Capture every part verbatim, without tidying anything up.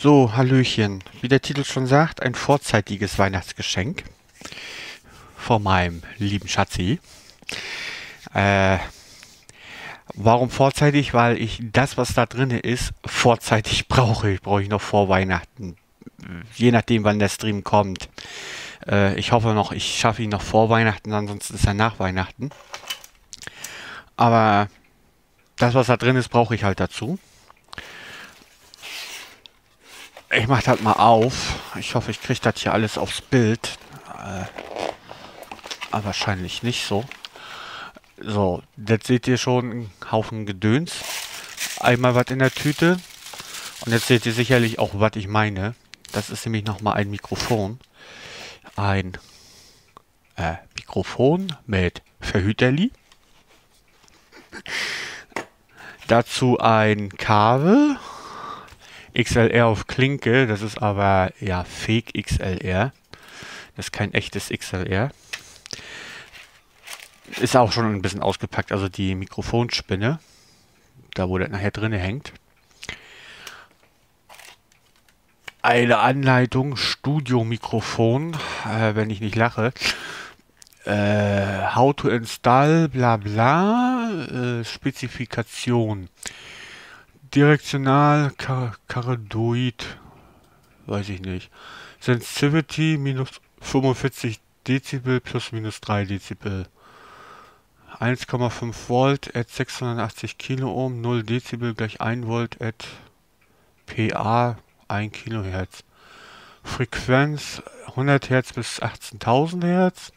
So, Hallöchen. Wie der Titel schon sagt, ein vorzeitiges Weihnachtsgeschenk von meinem lieben Schatzi. Äh, warum vorzeitig? Weil ich das, was da drin ist, vorzeitig brauche. Ich brauche ich noch vor Weihnachten. Je nachdem, wann der Stream kommt. Äh, ich hoffe noch, ich schaffe ihn noch vor Weihnachten, ansonsten ist er nach Weihnachten. Aber das, was da drin ist, brauche ich halt dazu. Ich mach das mal auf. Ich hoffe, ich kriege das hier alles aufs Bild. Äh, aber wahrscheinlich nicht so. So, jetzt seht ihr schon einen Haufen Gedöns. Einmal was in der Tüte. Und jetzt seht ihr sicherlich auch, was ich meine. Das ist nämlich nochmal ein Mikrofon. Ein äh, Mikrofon mit Verhüterli. Dazu ein Kabel. X L R auf Klinke, das ist aber ja Fake X L R. Das ist kein echtes X L R. Ist auch schon ein bisschen ausgepackt, also die Mikrofonspinne, da wo das nachher drin hängt. Eine Anleitung, Studiomikrofon, äh, wenn ich nicht lache. Äh, how to install, bla bla, äh, Spezifikation. Direktional, Car Cardioid, weiß ich nicht. Sensitivity minus fünfundvierzig Dezibel plus minus drei Dezibel. eins Komma fünf Volt at sechshundertachtzig Kiloohm, null Dezibel gleich ein Volt at P A ein Kilohertz. Frequenz hundert Hertz bis achtzehntausend Hertz.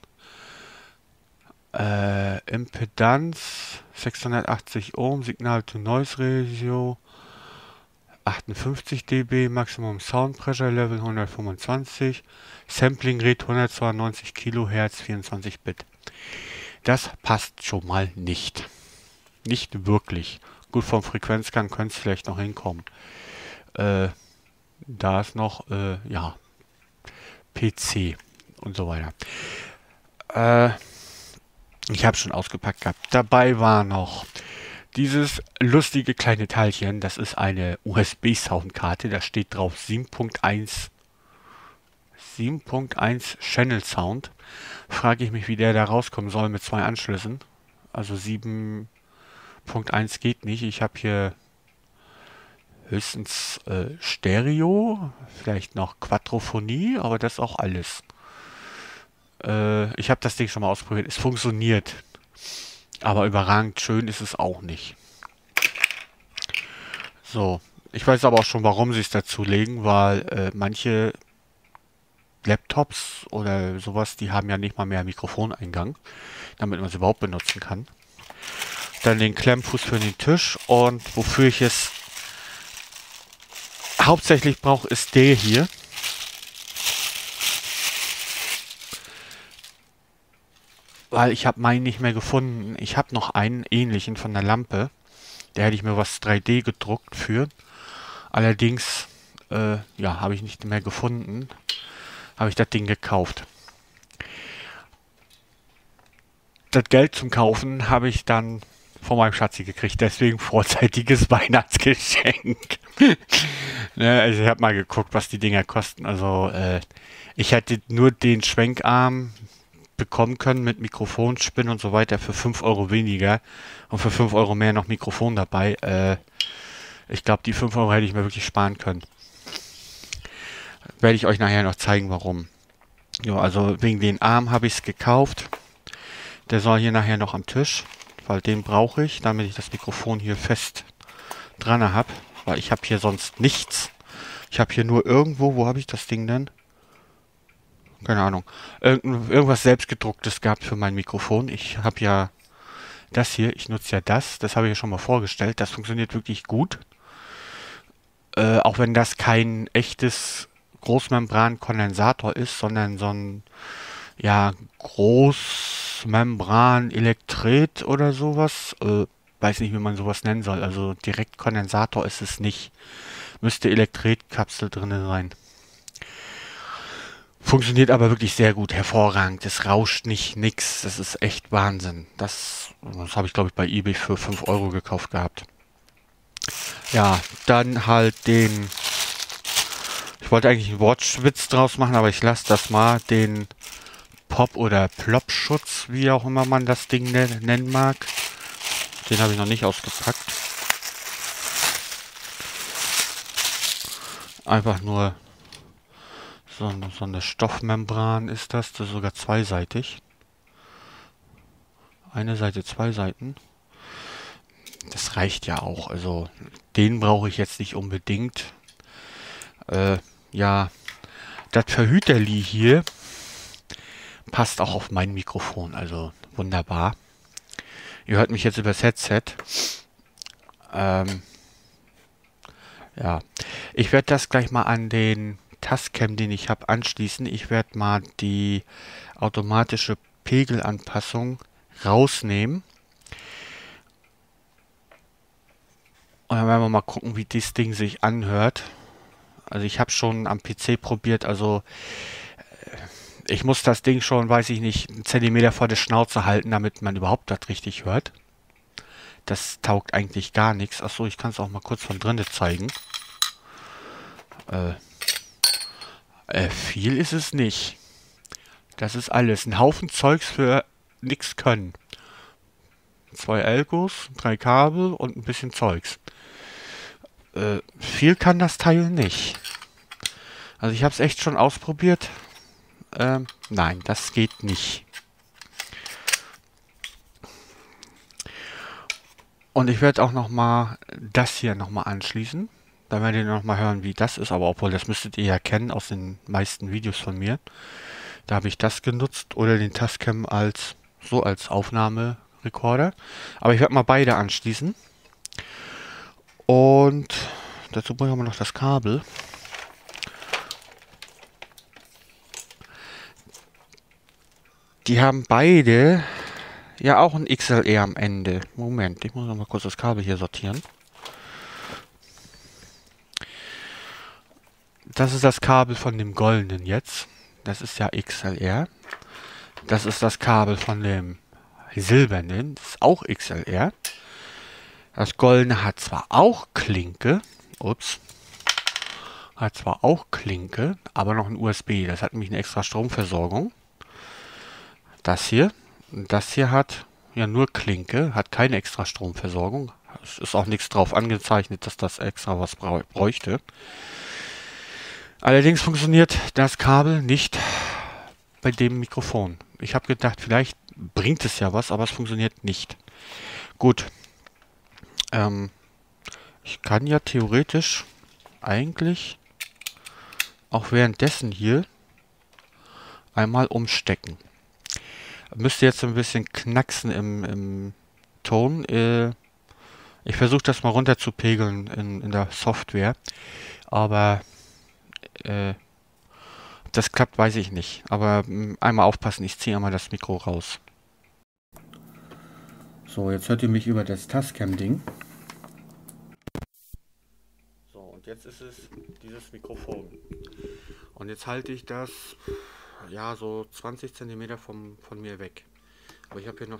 Äh, Impedanz sechshundertachtzig Ohm, Signal-to-Noise-Ratio achtundfünfzig dB, Maximum Sound Pressure Level hundertfünfundzwanzig, Sampling Rate hundertzweiundneunzig Kilohertz, vierundzwanzig Bit. Das passt schon mal nicht. Nicht wirklich. Gut, vom Frequenzgang könnte es vielleicht noch hinkommen. Äh, da ist noch, äh, ja, P C und so weiter. Äh, ich habe schon ausgepackt gehabt. Dabei war noch dieses lustige kleine Teilchen. Das ist eine U S B-Soundkarte. Da steht drauf sieben Punkt eins sieben Punkt eins Channel Sound. Frage ich mich, wie der da rauskommen soll mit zwei Anschlüssen. Also sieben Punkt eins geht nicht. Ich habe hier höchstens äh, Stereo, vielleicht noch Quadrophonie, aber das ist auch alles. Äh, ich habe das Ding schon mal ausprobiert. Es funktioniert. Aber überragend schön ist es auch nicht. So, ich weiß aber auch schon, warum sie es dazu legen, weil äh, manche Laptops oder sowas, die haben ja nicht mal mehr Mikrofoneingang, damit man es überhaupt benutzen kann. Dann den Klemmfuß für den Tisch und wofür ich es hauptsächlich brauche, ist der hier. Weil ich habe meinen nicht mehr gefunden. Ich habe noch einen ähnlichen von der Lampe. Da hätte ich mir was drei D gedruckt für. Allerdings, äh, ja, habe ich nicht mehr gefunden. Habe ich das Ding gekauft. Das Geld zum Kaufen habe ich dann von meinem Schatzi gekriegt. Deswegen vorzeitiges Weihnachtsgeschenk. Ne, also ich habe mal geguckt, was die Dinger kosten. Also äh, ich hätte nur den Schwenkarm bekommen können mit Mikrofonspin und so weiter für fünf Euro weniger und für fünf Euro mehr noch Mikrofon dabei. Äh, ich glaube, die fünf Euro hätte ich mir wirklich sparen können. Werde ich euch nachher noch zeigen, warum. Jo, also wegen den Arm habe ich es gekauft. Der soll hier nachher noch am Tisch, weil den brauche ich, damit ich das Mikrofon hier fest dran habe, weil ich habe hier sonst nichts. Ich habe hier nur irgendwo, wo habe ich das Ding denn? Keine Ahnung. Irgend, irgendwas selbstgedrucktes gehabt für mein Mikrofon. Ich habe ja das hier, ich nutze ja das, das habe ich ja schon mal vorgestellt. Das funktioniert wirklich gut. Äh, auch wenn das kein echtes Großmembran-Kondensator ist, sondern so ein ja, Großmembran-Elektret oder sowas. Äh, weiß nicht, wie man sowas nennen soll. Also direkt Kondensator ist es nicht. Müsste Elektrolytkapsel drin sein. Funktioniert aber wirklich sehr gut, hervorragend. Es rauscht nicht, nix. Das ist echt Wahnsinn. Das, das habe ich, glaube ich, bei eBay für fünf Euro gekauft gehabt. Ja, dann halt den Ich wollte eigentlich einen Wortschwitz draus machen, aber ich lasse das mal. Den Pop- oder Plop-Schutz, wie auch immer man das Ding nennen mag. Den habe ich noch nicht ausgepackt. Einfach nur so, so eine Stoffmembran ist das. Das ist sogar zweiseitig. Eine Seite, zwei Seiten. Das reicht ja auch. Also den brauche ich jetzt nicht unbedingt. Äh, ja, das Verhüterli hier passt auch auf mein Mikrofon. Also wunderbar. Ihr hört mich jetzt übers Headset. Ähm, ja, ich werde das gleich mal an den Tascam, den ich habe, anschließen. Ich werde mal die automatische Pegelanpassung rausnehmen. Und dann werden wir mal gucken, wie das Ding sich anhört. Also ich habe schon am P C probiert, also ich muss das Ding schon, weiß ich nicht, einen Zentimeter vor der Schnauze halten, damit man überhaupt das richtig hört. Das taugt eigentlich gar nichts. Achso, ich kann es auch mal kurz von drinnen zeigen. Äh, äh, viel ist es nicht. Das ist alles. Ein Haufen Zeugs für nichts können. Zwei Elgos, drei Kabel und ein bisschen Zeugs. Äh, viel kann das Teil nicht. Also ich habe es echt schon ausprobiert. Ähm, nein, das geht nicht. Und ich werde auch noch mal das hier noch mal anschließen. Dann werdet ihr noch mal hören, wie das ist. Aber obwohl, das müsstet ihr ja kennen aus den meisten Videos von mir. Da habe ich das genutzt oder den Tascam als so als Aufnahmerekorder. Aber ich werde mal beide anschließen. Und dazu brauchen wir noch das Kabel. Die haben beide ja auch ein X L R am Ende. Moment, ich muss noch mal kurz das Kabel hier sortieren. Das ist das Kabel von dem goldenen jetzt. Das ist ja X L R. Das ist das Kabel von dem silbernen. Das ist auch X L R. Das goldene hat zwar auch Klinke. Ups. Hat zwar auch Klinke, aber noch ein U S B. Das hat nämlich eine extra Stromversorgung. Das hier. Das hier hat ja nur Klinke, hat keine extra Stromversorgung. Es ist auch nichts drauf angezeichnet, dass das extra was bräuchte. Allerdings funktioniert das Kabel nicht bei dem Mikrofon. Ich habe gedacht, vielleicht bringt es ja was, aber es funktioniert nicht. Gut. Ähm, ich kann ja theoretisch eigentlich auch währenddessen hier einmal umstecken. Müsste jetzt ein bisschen knacksen im, im Ton. Äh, ich versuche das mal runter zu pegeln in, in der Software. Aber äh, das klappt, weiß ich nicht. Aber mh, einmal aufpassen, ich ziehe einmal das Mikro raus. So, jetzt hört ihr mich über das Tascam-Ding. So, und jetzt ist es dieses Mikrofon. Und jetzt halte ich das ja so zwanzig Zentimeter vom, von mir weg. Aber ich habe hier noch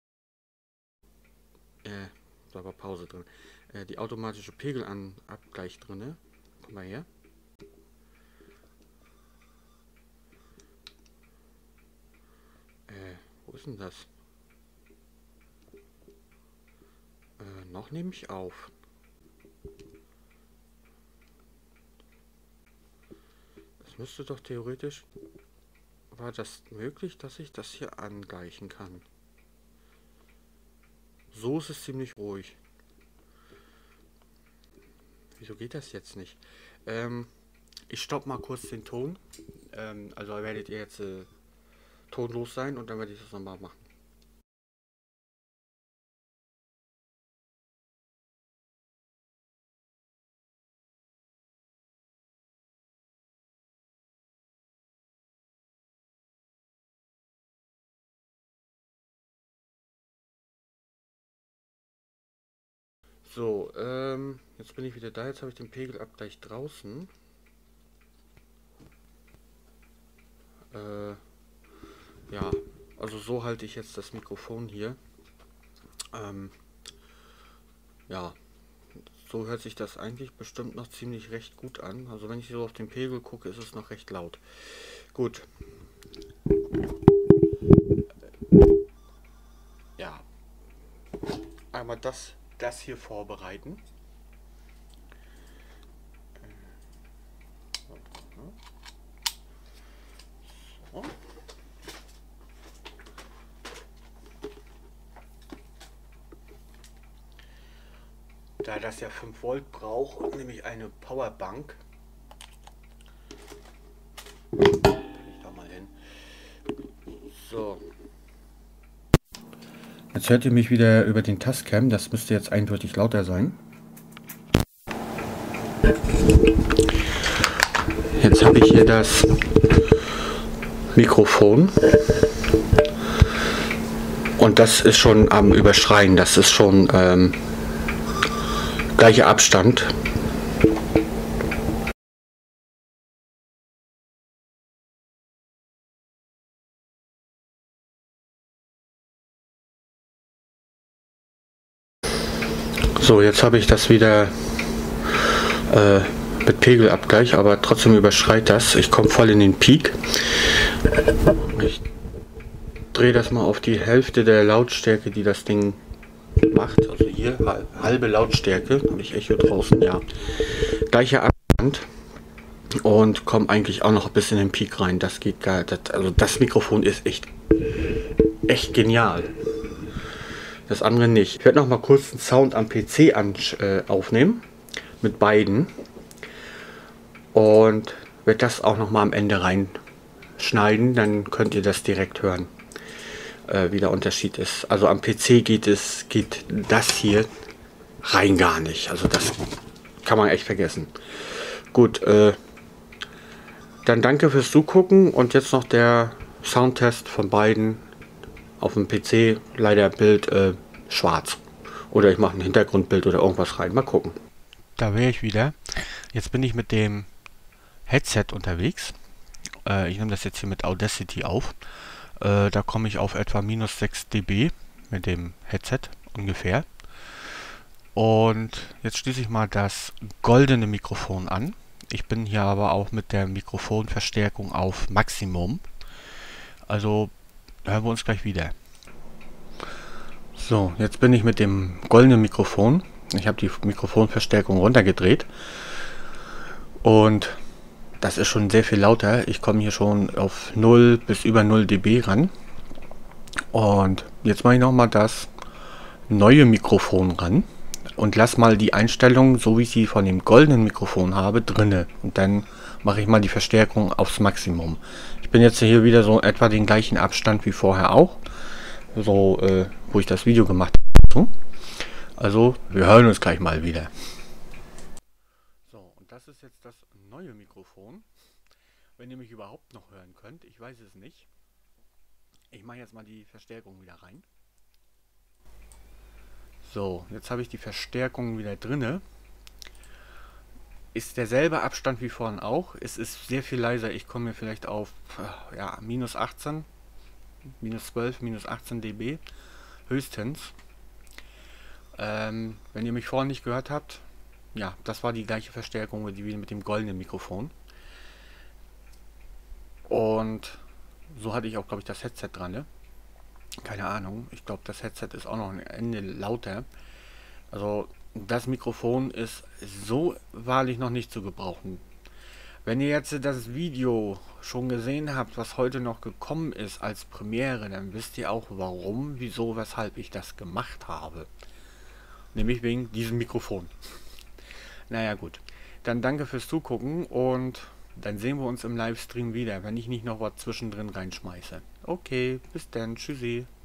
äh, da war Pause drin. Äh, die automatische Pegelabgleich drin. Komm mal her. Äh, wo ist denn das? Äh, noch nehme ich auf. Es müsste doch theoretisch... War das möglich, dass ich das hier angleichen kann? So ist es ziemlich ruhig. Wieso geht das jetzt nicht? Ähm, ich stoppe mal kurz den Ton. Ähm, also werdet ihr jetzt äh, tonlos sein und dann werde ich das nochmal machen. So, ähm, jetzt bin ich wieder da. Jetzt habe ich den Pegelabgleich draußen. Äh, ja, also so halte ich jetzt das Mikrofon hier. Ähm, ja, so hört sich das eigentlich bestimmt noch ziemlich recht gut an. Also wenn ich so auf den Pegel gucke, ist es noch recht laut. Gut. Ja. Einmal das, das hier vorbereiten. So. Da das ja fünf Volt braucht, nehme ich eine Powerbank. Kann ich da mal hin. So. Jetzt hört ihr mich wieder über den Tascam, das müsste jetzt eindeutig lauter sein. Jetzt habe ich hier das Mikrofon und das ist schon am Überschreien, das ist schon ähm, gleicher Abstand. So, jetzt habe ich das wieder äh, mit Pegelabgleich, aber trotzdem überschreit das. Ich komme voll in den Peak. Ich drehe das mal auf die Hälfte der Lautstärke, die das Ding macht. Also hier halbe Lautstärke, habe ich Echo draußen, ja. Gleicher Abstand und komme eigentlich auch noch ein bisschen in den Peak rein. Das geht gar nicht. Also das Mikrofon ist echt, echt genial. Das andere nicht. Ich werde noch mal kurz den Sound am P C an, äh, aufnehmen. Mit beiden. Und werde das auch noch mal am Ende reinschneiden. Dann könnt ihr das direkt hören, äh, wie der Unterschied ist. Also am P C geht es, geht das hier rein gar nicht. Also das kann man echt vergessen. Gut, äh, dann danke fürs Zugucken. Und jetzt noch der Soundtest von beiden. Auf dem P C leider Bild äh, schwarz. Oder ich mache ein Hintergrundbild oder irgendwas rein. Mal gucken. Da wäre ich wieder. Jetzt bin ich mit dem Headset unterwegs. Äh, ich nehme das jetzt hier mit Audacity auf. Äh, da komme ich auf etwa minus sechs dB mit dem Headset ungefähr. Und jetzt schließe ich mal das goldene Mikrofon an. Ich bin hier aber auch mit der Mikrofonverstärkung auf Maximum. Also hören wir uns gleich wieder. So, jetzt bin ich mit dem goldenen Mikrofon. Ich habe die Mikrofonverstärkung runtergedreht. Und das ist schon sehr viel lauter. Ich komme hier schon auf null bis über null dB ran. Und jetzt mache ich nochmal das neue Mikrofon ran. Und lasse mal die Einstellung, so wie ich sie von dem goldenen Mikrofon habe, drinne. Und dann mache ich mal die Verstärkung aufs Maximum. Ich bin jetzt hier wieder so etwa den gleichen Abstand wie vorher auch. So, äh, wo ich das Video gemacht habe. Also, wir hören uns gleich mal wieder. So, und das ist jetzt das neue Mikrofon. Wenn ihr mich überhaupt noch hören könnt, ich weiß es nicht. Ich mache jetzt mal die Verstärkung wieder rein. So, jetzt habe ich die Verstärkung wieder drinne. Ist derselbe Abstand wie vorhin auch. Es ist sehr viel leiser. Ich komme hier vielleicht auf ja, minus achtzehn, minus zwölf, minus achtzehn dB höchstens. Ähm, wenn ihr mich vorhin nicht gehört habt, ja, das war die gleiche Verstärkung wie mit dem goldenen Mikrofon. Und so hatte ich auch, glaube ich, das Headset dran, ne? Keine Ahnung. Ich glaube, das Headset ist auch noch ein Ende lauter. Also das Mikrofon ist so wahrlich noch nicht zu gebrauchen. Wenn ihr jetzt das Video schon gesehen habt, was heute noch gekommen ist als Premiere, dann wisst ihr auch warum, wieso, weshalb ich das gemacht habe. Nämlich wegen diesem Mikrofon. Naja gut, dann danke fürs Zugucken und dann sehen wir uns im Livestream wieder, wenn ich nicht noch was zwischendrin reinschmeiße. Okay, bis dann, tschüssi.